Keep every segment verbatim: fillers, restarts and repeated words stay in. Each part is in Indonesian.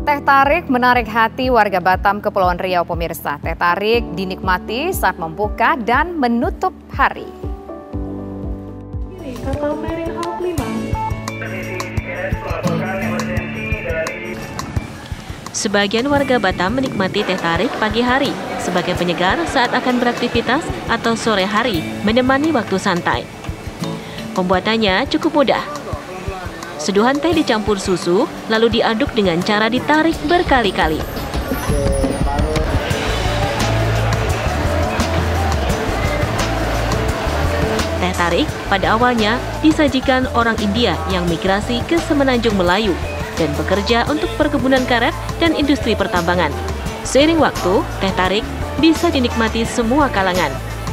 Teh tarik menarik hati warga Batam, Kepulauan Riau, pemirsa. Teh tarik dinikmati saat membuka dan menutup hari. Sebagian warga Batam menikmati teh tarik pagi hari sebagai penyegar saat akan beraktivitas atau sore hari menemani waktu santai. Pembuatannya cukup mudah. Seduhan teh dicampur susu, lalu diaduk dengan cara ditarik berkali-kali. Teh tarik pada awalnya disajikan orang India yang migrasi ke Semenanjung Melayu dan bekerja untuk perkebunan karet dan industri pertambangan. Seiring waktu, teh tarik bisa dinikmati semua kalangan.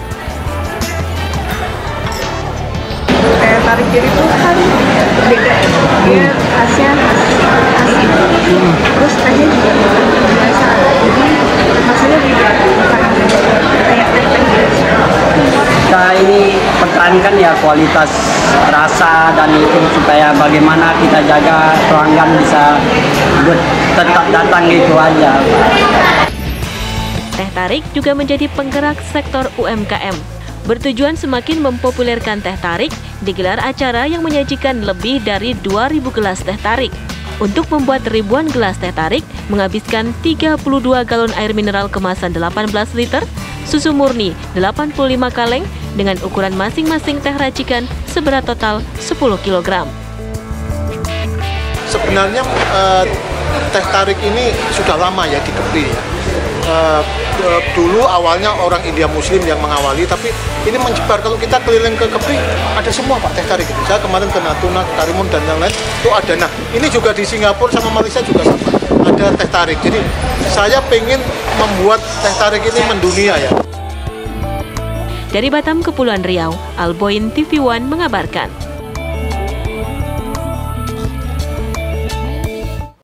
Teh tarik jadi itu kan beda, dia khasnya khas asli, terus tehnya juga biasa, jadi rasanya beda, kayak teh biasa. Kita ini pertahankan ya kualitas rasa dan itu supaya bagaimana kita jaga pelanggan bisa tetap datang gitu aja. Teh tarik juga menjadi penggerak sektor U M K M. Bertujuan semakin mempopulerkan teh tarik, digelar acara yang menyajikan lebih dari dua ribu gelas teh tarik. Untuk membuat ribuan gelas teh tarik, menghabiskan tiga puluh dua galon air mineral kemasan delapan belas liter, susu murni delapan puluh lima kaleng, dengan ukuran masing-masing teh racikan seberat total sepuluh kilogram. Sebenarnya uh, teh tarik ini sudah lama ya di Kepri ya. Uh, dulu awalnya orang India Muslim yang mengawali, tapi ini menyebar. Kalau kita keliling ke Kepri, ada semua Pak teh tarik itu. Saya kemarin ke Natuna, ke Karimun dan yang lain itu ada. Nah ini juga di Singapura sama Malaysia juga sama, ada teh tarik. Jadi saya pengen membuat teh tarik ini mendunia ya. Dari Batam, Kepulauan Riau, Alboin T V One mengabarkan.